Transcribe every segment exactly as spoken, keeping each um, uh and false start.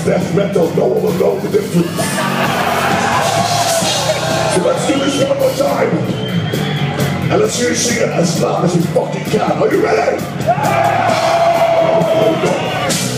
death metal, no one will know the difference. So let's do this one more time. And let's hear you sing it as loud as you fucking can. Are you ready? Oh, no.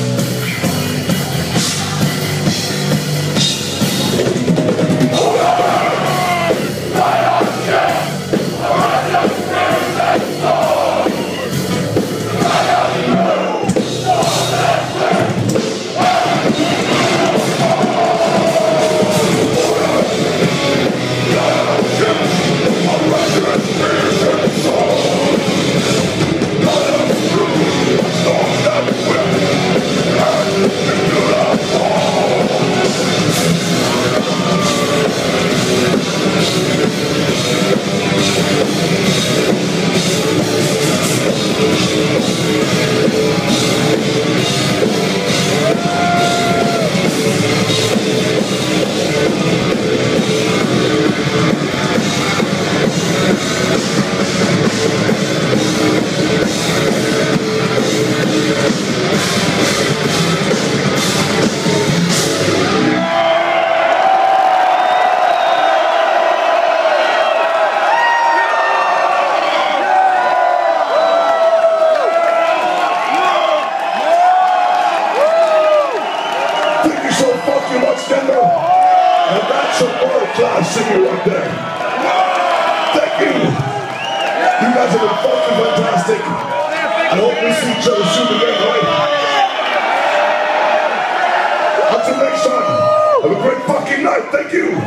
And that's a world-class singer right there. Thank you. You guys have been fucking fantastic. I hope we see each other soon again, right? Until next time, have a great fucking night. Thank you.